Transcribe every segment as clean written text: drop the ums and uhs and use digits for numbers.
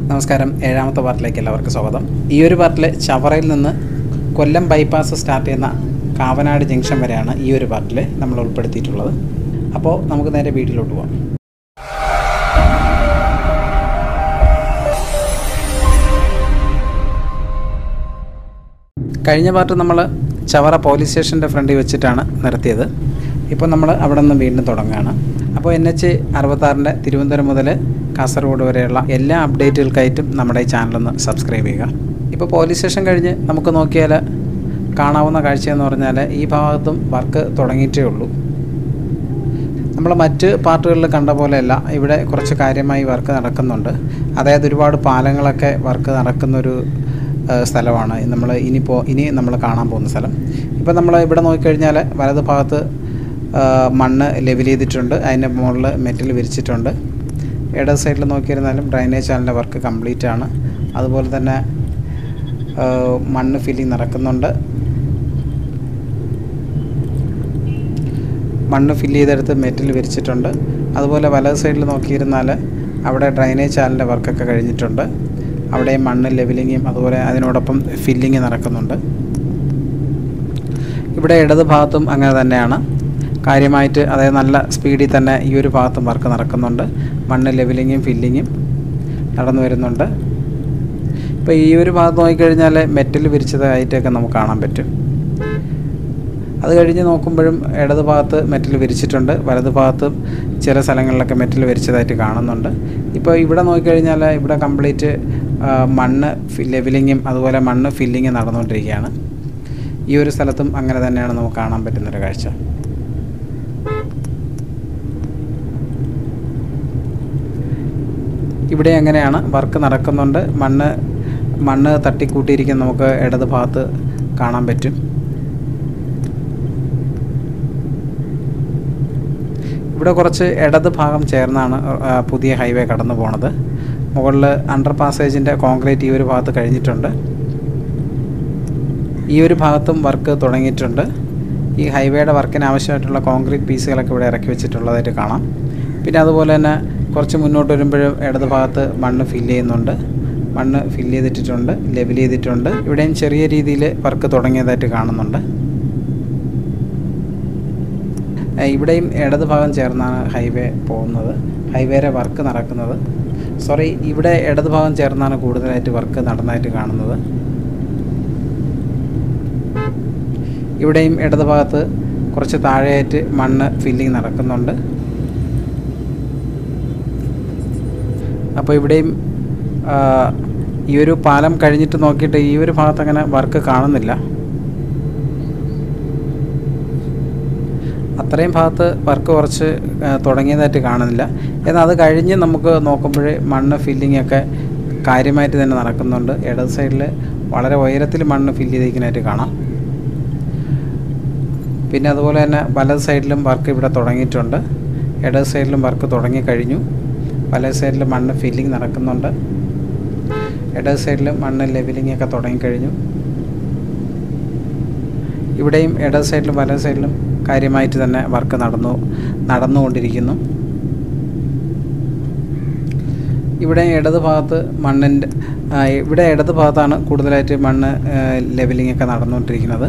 നമസ്കാരം. ഏഴാമത്തെ പാർട്ടിലേക്ക് എല്ലാവർക്കും സ്വാഗതം. ഈ ഒരു പാർട്ടിൽ ചവറയിൽ നിന്ന് കൊല്ലം ബൈപ്പാസ് സ്റ്റാർട്ട് ചെയ്യുന്ന കാവനാട് ജംഗ്ഷൻ വരെയാണ് ഈ ഒരു പാർട്ടിൽ നമ്മൾ ഉൾപ്പെടുത്തിയിട്ടുള്ളത്. അപ്പോൾ നമുക്ക് നേരെ വീട്ടിലോട്ട് പോകാം. കഴിഞ്ഞ പാർട്ട് നമ്മൾ ചവറ പോലീസ് സ്റ്റേഷൻ്റെ ഫ്രണ്ടിൽ വെച്ചിട്ടാണ് നിർത്തിയത്. ഇപ്പോൾ നമ്മൾ അവിടെ നിന്ന് വീണ്ടും തുടങ്ങുകയാണ്. അപ്പോൾ NH 66 തിരുവനന്തപുരം മുതൽ കാസർഗോഡ് വരെയുള്ള എല്ലാ അപ്ഡേറ്റുകൾക്കായിട്ടും നമ്മുടെ ഈ ചാനലൊന്ന് സബ്സ്ക്രൈബ് ചെയ്യുക. ഇപ്പോൾ പോലീസ് സ്റ്റേഷൻ കഴിഞ്ഞ് നമുക്ക് നോക്കിയാൽ കാണാവുന്ന കാഴ്ചയെന്ന് പറഞ്ഞാൽ ഈ ഭാഗത്തും വർക്ക് തുടങ്ങിയിട്ടേ ഉള്ളൂ. നമ്മൾ മറ്റ് പാർട്ടുകളിൽ കണ്ട പോലെയല്ല, ഇവിടെ കുറച്ച് കാര്യമായി വർക്ക് നടക്കുന്നുണ്ട്. അതായത് ഒരുപാട് പാലങ്ങളൊക്കെ വർക്ക് നടക്കുന്നൊരു സ്ഥലമാണ് ഇനി നമ്മൾ കാണാൻ പോകുന്ന സ്ഥലം. ഇപ്പോൾ നമ്മൾ ഇവിടെ നോക്കിക്കഴിഞ്ഞാൽ വലത് ഭാഗത്ത് മണ്ണ് ലെവൽ ചെയ്തിട്ടുണ്ട്, അതിൻ്റെ മുകളിൽ മെറ്റൽ വിരിച്ചിട്ടുണ്ട്. ഇടത് സൈഡിൽ നോക്കിയിരുന്നാലും ഡ്രൈനേജ് ചാനലിൻ്റെ വർക്ക് കംപ്ലീറ്റ് ആണ്. അതുപോലെ തന്നെ മണ്ണ് ഫില്ലിങ് നടക്കുന്നുണ്ട്. മണ്ണ് ഫില്ല് ചെയ്തെടുത്ത് മെറ്റൽ വിരിച്ചിട്ടുണ്ട്. അതുപോലെ വലത് സൈഡിൽ നോക്കിയിരുന്നാൽ അവിടെ ഡ്രൈനേജ് ചാനലിൻ്റെ വർക്കൊക്കെ കഴിഞ്ഞിട്ടുണ്ട്. അവിടെ മണ്ണ് ലെവലിങ്ങും അതുപോലെ അതിനോടൊപ്പം ഫില്ലിങ് നടക്കുന്നുണ്ട്. ഇവിടെ ഇടത് ഭാഗത്തും അങ്ങനെ തന്നെയാണ്. കാര്യമായിട്ട് അതായത് നല്ല സ്പീഡിൽ തന്നെ ഈ ഒരു ഭാഗത്തും വർക്ക് നടക്കുന്നുണ്ട്. മണ്ണ് ലെവലിങ്ങും ഫില്ലിങ്ങും നടന്നു വരുന്നുണ്ട്. ഇപ്പോൾ ഈ ഒരു ഭാഗത്ത് നോക്കിക്കഴിഞ്ഞാൽ മെറ്റൽ വിരിച്ചതായിട്ടൊക്കെ നമുക്ക് കാണാൻ പറ്റും. അത് കഴിഞ്ഞ് നോക്കുമ്പോഴും ഇടത് ഭാഗത്ത് മെറ്റൽ വിരിച്ചിട്ടുണ്ട്, വലത് ഭാഗത്ത് ചില സ്ഥലങ്ങളിലൊക്കെ മെറ്റൽ വിരിച്ചതായിട്ട് കാണുന്നുണ്ട്. ഇപ്പോൾ ഇവിടെ നോക്കിക്കഴിഞ്ഞാൽ ഇവിടെ കംപ്ലീറ്റ് മണ്ണ് ലെവലിങ്ങും അതുപോലെ മണ്ണ് ഫില്ലിങ്ങും നടന്നുകൊണ്ടിരിക്കുകയാണ്. ഈ ഒരു സ്ഥലത്തും അങ്ങനെ തന്നെയാണ് നമുക്ക് കാണാൻ പറ്റുന്നൊരു കാഴ്ച. ഇവിടെ അങ്ങനെയാണ് വർക്ക് നടക്കുന്നുണ്ട്. മണ്ണ് തട്ടിക്കൂട്ടിയിരിക്കുന്ന നമുക്ക് ഇടത് ഭാഗത്ത് കാണാൻ പറ്റും. ഇവിടെ കുറച്ച് ഇടത് ഭാഗം ചേർന്നാണ് പുതിയ ഹൈവേ കടന്നു പോണത്. മുകളിൽ അണ്ടർ പാസേജിൻ്റെ കോൺക്രീറ്റ് ഈ ഒരു ഭാഗത്ത് കഴിഞ്ഞിട്ടുണ്ട്. ഈ ഒരു ഭാഗത്തും വർക്ക് തുടങ്ങിയിട്ടുണ്ട്. ഈ ഹൈവേയുടെ വർക്കിന് ആവശ്യമായിട്ടുള്ള കോൺക്രീറ്റ് പീസുകളൊക്കെ ഇവിടെ ഇറക്കി വെച്ചിട്ടുള്ളതായിട്ട് കാണാം. പിന്നെ അതുപോലെ തന്നെ കുറച്ച് മുന്നോട്ട് വരുമ്പോഴും ഇടത് ഭാഗത്ത് മണ്ണ് ഫില്ല് ചെയ്യുന്നുണ്ട്. മണ്ണ് ഫില്ല് ചെയ്തിട്ടുണ്ട്, ലെവൽ ചെയ്തിട്ടുണ്ട്. ഇവിടെയും ചെറിയ രീതിയിൽ വർക്ക് തുടങ്ങിയതായിട്ട് കാണുന്നുണ്ട്. ഇവിടെയും ഇടത് ഭാഗം ചേർന്നാണ് ഹൈവേ പോകുന്നത്, ഹൈവേയുടെ വർക്ക് നടക്കുന്നത്. ഇവിടെ ഇടത് ഭാഗം ചേർന്നാണ് കൂടുതലായിട്ട് വർക്ക് നടന്നതായിട്ട് കാണുന്നത്. ഇവിടെയും ഇടത് ഭാഗത്ത് കുറച്ച് താഴെയായിട്ട് മണ്ണ് ഫില്ലിങ് നടക്കുന്നുണ്ട്. അപ്പോൾ ഇവിടെയും ഈ ഒരു പാലം കഴിഞ്ഞിട്ട് നോക്കിയിട്ട് ഈ ഒരു ഭാഗത്ത് അങ്ങനെ വർക്ക് കാണുന്നില്ല. അത്രയും ഭാഗത്ത് വർക്ക് കുറച്ച് തുടങ്ങിയതായിട്ട് കാണുന്നില്ല. എന്നാൽ അത് കഴിഞ്ഞ് നമുക്ക് നോക്കുമ്പോൾ മണ്ണ് ഫില്ലിങ്ങൊക്കെ കാര്യമായിട്ട് തന്നെ നടക്കുന്നുണ്ട്. ഇടത് സൈഡിൽ വളരെ ഉയരത്തിൽ മണ്ണ് ഫില്ല് ചെയ്തിരിക്കുന്നതായിട്ട് കാണാം. പിന്നെ അതുപോലെ തന്നെ വലത് സൈഡിലും വർക്ക് ഇവിടെ തുടങ്ങിയിട്ടുണ്ട്. ഇടത് സൈഡിലും വർക്ക് തുടങ്ങിക്കഴിഞ്ഞു. വലത് സൈഡിൽ മണ്ണ് ഫില്ലിങ് നടക്കുന്നുണ്ട്. ഇടത് സൈഡിൽ മണ്ണ് ലെവലിംഗ് ഒക്കെ തുടങ്ങിക്കഴിഞ്ഞു. ഇവിടെയും ഇടത് സൈഡിലും വലത് സൈഡിലും കാര്യമായിട്ട് തന്നെ വർക്ക് നടന്നുകൊണ്ടിരിക്കുന്നു. ഇവിടെ ഇടത് ഭാഗത്ത് ഇവിടെ ഇടത് ഭാഗത്താണ് കൂടുതലായിട്ട് മണ്ണ് ലെവലിംഗ് ഒക്കെ നടന്നുകൊണ്ടിരിക്കുന്നത്.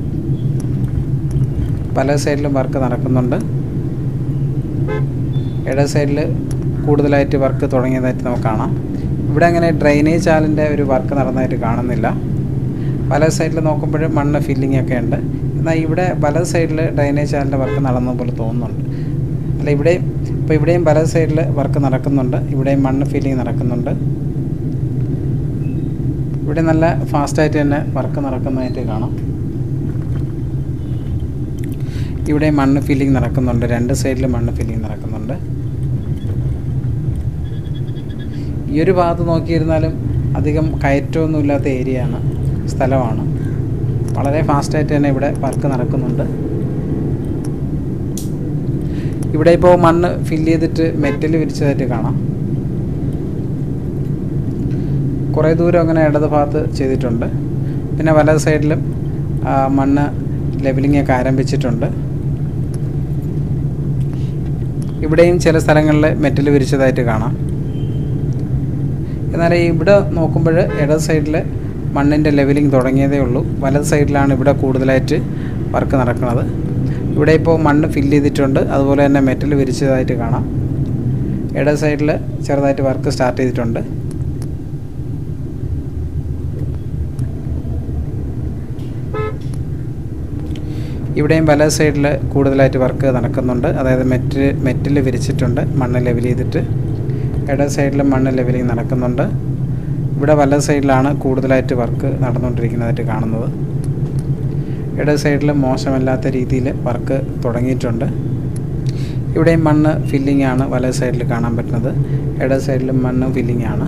പല സൈഡിലും വർക്ക് നടക്കുന്നുണ്ട്. ഇടത് സൈഡിൽ കൂടുതലായിട്ട് വർക്ക് തുടങ്ങിയതായിട്ട് നമുക്ക് കാണാം. ഇവിടെ അങ്ങനെ ഡ്രൈനേജ് ചാനലിൻ്റെ ഒരു വർക്ക് നടന്നതായിട്ട് കാണുന്നില്ല. വലത് സൈഡിൽ നോക്കുമ്പോഴും മണ്ണ് ഫില്ലിംഗ് ഒക്കെ ഉണ്ട്. എന്നാൽ ഇവിടെ വലത് സൈഡിൽ ഡ്രൈനേജ് ചാനലിൻ്റെ വർക്ക് നടന്ന പോലെ തോന്നുന്നുണ്ട്. ഇവിടെയും വലത് സൈഡിൽ വർക്ക് നടക്കുന്നുണ്ട്. ഇവിടെയും മണ്ണ് ഫില്ലിംഗ് നടക്കുന്നുണ്ട്. ഇവിടെ നല്ല ഫാസ്റ്റായിട്ട് തന്നെ വർക്ക് നടക്കുന്നതായിട്ട് കാണാം. ഇവിടെ മണ്ണ് ഫില്ലിംഗ് നടക്കുന്നുണ്ട്. രണ്ട് സൈഡിലും മണ്ണ് ഫില്ലിംഗ് നടക്കുന്നുണ്ട്. ഈ ഒരു ഭാഗത്ത് നോക്കിയിരുന്നാലും അധികം കയറ്റമൊന്നുമില്ലാത്ത ഏരിയയാണ്, സ്ഥലമാണ്. വളരെ ഫാസ്റ്റായിട്ട് തന്നെ ഇവിടെ വർക്ക് നടക്കുന്നുണ്ട്. ഇവിടെ ഇപ്പോൾ മണ്ണ് ഫില്ല് ചെയ്തിട്ട് മെറ്റൽ വിരിച്ചതായിട്ട് കാണാം. കുറേ ദൂരം അങ്ങനെ ഇടത് ഭാഗത്ത് ചെയ്തിട്ടുണ്ട്. പിന്നെ വലത് സൈഡിലും മണ്ണ് ലെവലിംഗ് ഒക്കെ ആരംഭിച്ചിട്ടുണ്ട്. ഇവിടെയും ചില സ്ഥലങ്ങളിൽ മെറ്റൽ വിരിച്ചതായിട്ട് കാണാം. എന്നാൽ ഇവിടെ നോക്കുമ്പോൾ ഇടത് സൈഡിൽ മണ്ണിൻ്റെ ലെവലിംഗ് തുടങ്ങിയതേ ഉള്ളൂ. വലത് സൈഡിലാണ് ഇവിടെ കൂടുതലായിട്ട് വർക്ക് നടക്കുന്നത്. ഇവിടെ ഇപ്പോൾ മണ്ണ് ഫില്ല് ചെയ്തിട്ടുണ്ട്, അതുപോലെ തന്നെ മെറ്റൽ വിരിച്ചതായിട്ട് കാണാം. ഇടത് സൈഡിൽ ചെറുതായിട്ട് വർക്ക് സ്റ്റാർട്ട് ചെയ്തിട്ടുണ്ട്. ഇവിടെയും വലത് സൈഡിൽ കൂടുതലായിട്ട് വർക്ക് നടക്കുന്നുണ്ട്. അതായത് മെറ്റൽ വിരിച്ചിട്ടുണ്ട് മണ്ണ് ലെവൽ ചെയ്തിട്ട്. ഇടത് സൈഡിലും മണ്ണ് ലെവലിംഗ് നടക്കുന്നുണ്ട്. ഇവിടെ വലത് സൈഡിലാണ് കൂടുതലായിട്ട് വർക്ക് നടന്നുകൊണ്ടിരിക്കുന്നതായിട്ട് കാണുന്നത്. ഇടത് സൈഡിൽ മോശമല്ലാത്ത രീതിയിൽ വർക്ക് തുടങ്ങിയിട്ടുണ്ട്. ഇവിടെയും മണ്ണ് ഫില്ലിംഗ് ആണ് വലത് സൈഡിൽ കാണാൻ പറ്റുന്നത്. ഇടത് സൈഡിലും മണ്ണ് ഫില്ലിംഗ് ആണ്.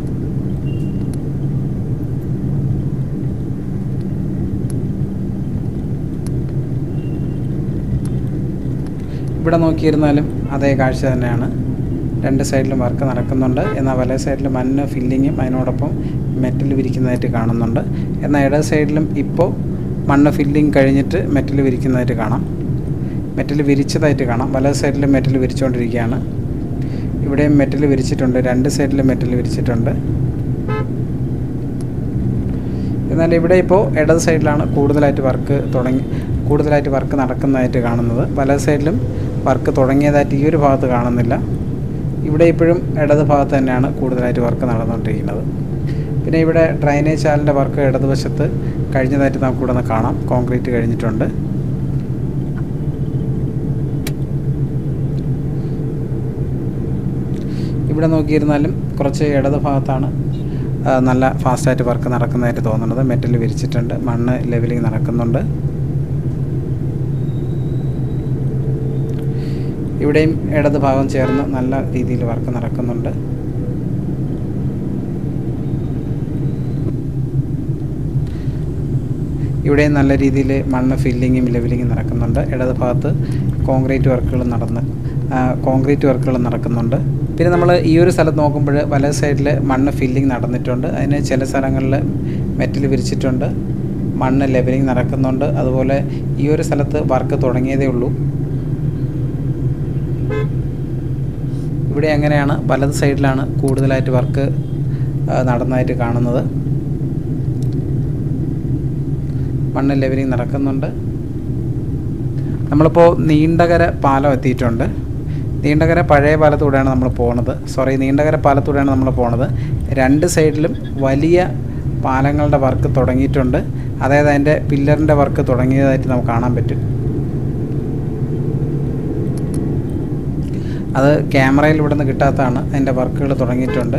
ഇവിടെ നോക്കിയിരുന്നാലും അതേ കാഴ്ച തന്നെയാണ്. രണ്ട് സൈഡിലും വർക്ക് നടക്കുന്നുണ്ട്. എന്നാൽ വലത് സൈഡിൽ മണ്ണ് ഫില്ലിങ്ങും അതിനോടൊപ്പം മെറ്റൽ വിരിക്കുന്നതായിട്ട് കാണുന്നുണ്ട്. എന്നാൽ ഇടത് സൈഡിലും ഇപ്പോൾ മണ്ണ് ഫില്ലിങ് കഴിഞ്ഞിട്ട് മെറ്റൽ വിരിക്കുന്നതായിട്ട് കാണാം. മെറ്റൽ വിരിച്ചതായിട്ട് കാണാം. വലത് സൈഡിൽ മെറ്റൽ വിരിച്ചുകൊണ്ടിരിക്കുകയാണ്. ഇവിടെയും മെറ്റൽ വിരിച്ചിട്ടുണ്ട്. രണ്ട് സൈഡിലും മെറ്റൽ വിരിച്ചിട്ടുണ്ട്. എന്നാൽ ഇവിടെ ഇപ്പോൾ ഇടത് സൈഡിലാണ് കൂടുതലായിട്ട് വർക്ക് നടക്കുന്നതായിട്ട് കാണുന്നത്. വലത് സൈഡിലും വർക്ക് തുടങ്ങിയതായിട്ട് ഈ ഒരു ഭാഗത്ത് കാണുന്നില്ല. ഇവിടെ ഇപ്പോഴും ഇടത് ഭാഗത്ത് തന്നെയാണ് കൂടുതലായിട്ട് വർക്ക് നടന്നുകൊണ്ടിരിക്കുന്നത്. പിന്നെ ഇവിടെ ഡ്രൈനേജ് ചാലിൻ്റെ വർക്ക് ഇടതുവശത്ത് കഴിഞ്ഞതായിട്ട് നമുക്കിവിടെ നിന്ന് കാണാം. കോൺക്രീറ്റ് കഴിഞ്ഞിട്ടുണ്ട്. ഇവിടെ നോക്കിയിരുന്നാലും കുറച്ച് ഇടത് ഭാഗത്താണ് നല്ല ഫാസ്റ്റായിട്ട് വർക്ക് നടക്കുന്നതായിട്ട് തോന്നുന്നത്. മെറ്റൽ വിരിച്ചിട്ടുണ്ട്. മണ്ണ് ലെവലിംഗ് നടക്കുന്നുണ്ട്. ഇവിടെയും ഇടത് ഭാഗം ചേർന്ന് നല്ല രീതിയിൽ വർക്ക് നടക്കുന്നുണ്ട്. ഇവിടെയും നല്ല രീതിയിൽ മണ്ണ് ഫില്ലിങ്ങും ലെവലിങ്ങും നടക്കുന്നുണ്ട്. ഇടത് ഭാഗത്ത് കോൺക്രീറ്റ് വർക്കുകൾ നടക്കുന്നുണ്ട്. പിന്നെ നമ്മൾ ഈ ഒരു സ്ഥലത്ത് നോക്കുമ്പോൾ വലത് സൈഡിൽ മണ്ണ് ഫില്ലിങ് നടന്നിട്ടുണ്ട്. അതിന് ചില സ്ഥലങ്ങളിൽ മെറ്റൽ വിരിച്ചിട്ടുണ്ട്. മണ്ണ് ലെവലിംഗ് നടക്കുന്നുണ്ട്. അതുപോലെ ഈ ഒരു സ്ഥലത്ത് വർക്ക് തുടങ്ങിയതേ ഉള്ളൂ. ഇവിടെ അങ്ങനെയാണ്. വലത് സൈഡിലാണ് കൂടുതലായിട്ട് വർക്ക് നടന്നതായിട്ട് കാണുന്നത്. മണ്ണ് ലെവലിംഗ് നടക്കുന്നുണ്ട്. നമ്മളിപ്പോൾ നീണ്ടകര പാലം എത്തിയിട്ടുണ്ട്. നീണ്ടകര പഴയ പാലത്തൂടെയാണ് നമ്മൾ പോകുന്നത്. നീണ്ടകര പാലത്തൂടെയാണ് നമ്മൾ പോകുന്നത്. രണ്ട് സൈഡിലും വലിയ പാലങ്ങളുടെ വർക്ക് തുടങ്ങിയിട്ടുണ്ട്. അതായത് അതിൻ്റെ പില്ലറിൻ്റെ വർക്ക് തുടങ്ങിയതായിട്ട് നമുക്ക് കാണാൻ പറ്റും. അത് ക്യാമറയിൽ ഇവിടെ നിന്ന് കിട്ടാത്തതാണ്. അതിൻ്റെ വർക്കുകൾ തുടങ്ങിയിട്ടുണ്ട്.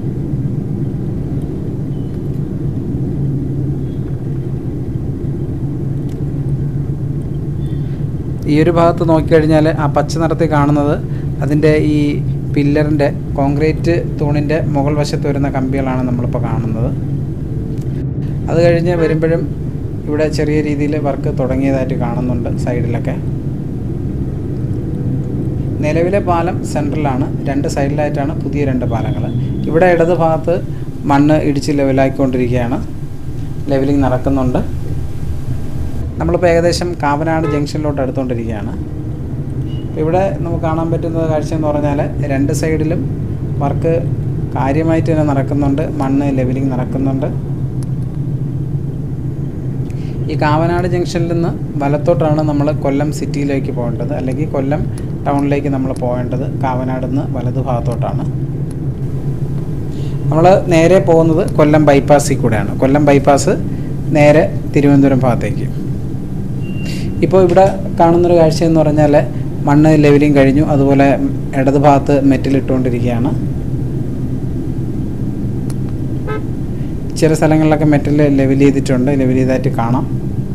ഈ ഒരു ഭാഗത്ത് നോക്കിക്കഴിഞ്ഞാൽ ആ പച്ച നിറത്തിൽ കാണുന്നത് അതിൻ്റെ ഈ പില്ലറിൻ്റെ കോൺക്രീറ്റ് തൂണിൻ്റെ മുകൾ വശത്ത് വരുന്ന കമ്പികളാണ് നമ്മളിപ്പോൾ കാണുന്നത്. അത് കഴിഞ്ഞ് വരുമ്പോഴും ഇവിടെ ചെറിയ രീതിയിൽ വർക്ക് തുടങ്ങിയതായിട്ട് കാണുന്നുണ്ട് സൈഡിലൊക്കെ. നിലവിലെ പാലം സെൻട്രലാണ്. രണ്ട് സൈഡിലായിട്ടാണ് പുതിയ രണ്ട് പാലങ്ങൾ. ഇവിടെ ഇടത് ഭാഗത്ത് മണ്ണ് ഇടിച്ച് ലെവലാക്കിക്കൊണ്ടിരിക്കുകയാണ്. ലെവലിംഗ് നടക്കുന്നുണ്ട്. നമ്മളിപ്പോൾ ഏകദേശം കാവനാട് ജംഗ്ഷനിലോട്ട് എടുത്തുകൊണ്ടിരിക്കുകയാണ്. ഇവിടെ നമുക്ക് കാണാൻ പറ്റുന്ന കാഴ്ച എന്ന് പറഞ്ഞാൽ രണ്ട് സൈഡിലും വർക്ക് കാര്യമായിട്ട് തന്നെ നടക്കുന്നുണ്ട്. മണ്ണ് ലെവലിംഗ് നടക്കുന്നുണ്ട്. ഈ കാവനാട് ജംഗ്ഷനിൽ നിന്ന് വലത്തോട്ടാണ് നമ്മൾ കൊല്ലം സിറ്റിയിലേക്ക് പോകേണ്ടത്, അല്ലെങ്കിൽ കൊല്ലം ടൗണിലേക്ക് നമ്മൾ പോകേണ്ടത്. കാവനാട് നിന്ന് വലതു ഭാഗത്തോട്ടാണ്. നമ്മൾ നേരെ പോകുന്നത് കൊല്ലം ബൈപ്പാസിൽ കൂടെയാണ്. കൊല്ലം ബൈപ്പാസ് നേരെ തിരുവനന്തപുരം ഭാഗത്തേക്ക്. ഇപ്പോൾ ഇവിടെ കാണുന്നൊരു കാഴ്ച എന്ന് പറഞ്ഞാൽ മണ്ണ് ലെവലിംഗ് കഴിഞ്ഞു. അതുപോലെ ഇടത് ഭാഗത്ത് മെറ്റൽ ഇട്ടുകൊണ്ടിരിക്കുകയാണ്. ചില സ്ഥലങ്ങളിലൊക്കെ മെറ്റൽ ലെവൽ ചെയ്തിട്ടുണ്ട്. ലെവൽ ചെയ്തായിട്ട് കാണാം.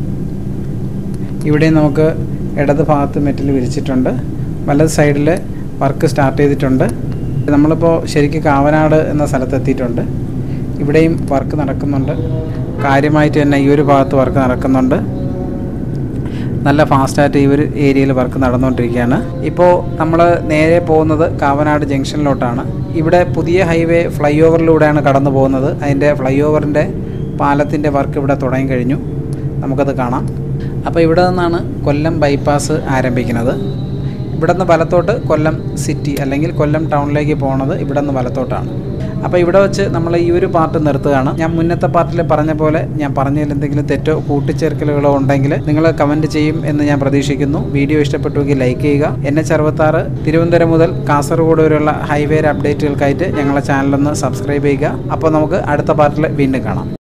ഇവിടെ നമുക്ക് ഇടത് ഭാഗത്ത് മെറ്റൽ വിരിച്ചിട്ടുണ്ട്. വലത് സൈഡിൽ വർക്ക് സ്റ്റാർട്ട് ചെയ്തിട്ടുണ്ട്. നമ്മളിപ്പോൾ ശരിക്കും കാവനാട് എന്ന സ്ഥലത്തെത്തിയിട്ടുണ്ട്. ഇവിടെയും വർക്ക് നടക്കുന്നുണ്ട്. കാര്യമായിട്ട് തന്നെ ഈ ഒരു ഭാഗത്ത് വർക്ക് നടക്കുന്നുണ്ട്. നല്ല ഫാസ്റ്റായിട്ട് ഈ ഒരു ഏരിയയിൽ വർക്ക് നടന്നുകൊണ്ടിരിക്കുകയാണ്. ഇപ്പോൾ നമ്മൾ നേരെ പോകുന്നത് കാവനാട് ജംഗ്ഷനിലോട്ടാണ്. ഇവിടെ പുതിയ ഹൈവേ ഫ്ലൈ ഓവറിലൂടെയാണ് കടന്നു പോകുന്നത്. അതിൻ്റെ ഫ്ലൈ ഓവറിൻ്റെ പാലത്തിൻ്റെ വർക്ക് ഇവിടെ തുടങ്ങിക്കഴിഞ്ഞു. നമുക്കത് കാണാം. അപ്പോൾ ഇവിടെ നിന്നാണ് കൊല്ലം ബൈപ്പാസ് ആരംഭിക്കുന്നത്. ഇവിടെ നിന്ന് വലത്തോട്ട് കൊല്ലം സിറ്റി അല്ലെങ്കിൽ കൊല്ലം ടൗണിലേക്ക് പോകുന്നത് ഇവിടെ നിന്ന് വലത്തോട്ടാണ്. അപ്പോൾ ഇവിടെ വെച്ച് നമ്മൾ ഈ ഒരു പാർട്ട് നിർത്തുകയാണ്. ഞാൻ മുന്നത്തെ പാർട്ടിൽ പറഞ്ഞ പോലെ ഞാൻ പറഞ്ഞതിൽ എന്തെങ്കിലും തെറ്റോ കൂട്ടിച്ചേർക്കലുകളോ ഉണ്ടെങ്കിൽ നിങ്ങൾ കമൻറ്റ് ചെയ്യും എന്ന് ഞാൻ പ്രതീക്ഷിക്കുന്നു. വീഡിയോ ഇഷ്ടപ്പെട്ടുവെങ്കിൽ ലൈക്ക് ചെയ്യുക. NH66 തിരുവനന്തപുരം മുതൽ കാസർഗോഡ് വരെയുള്ള ഹൈവേ അപ്ഡേറ്റുകൾക്കായിട്ട് ഞങ്ങളുടെ ചാനലൊന്ന് സബ്സ്ക്രൈബ് ചെയ്യുക. അപ്പോൾ നമുക്ക് അടുത്ത പാർട്ടിൽ വീണ്ടും കാണാം.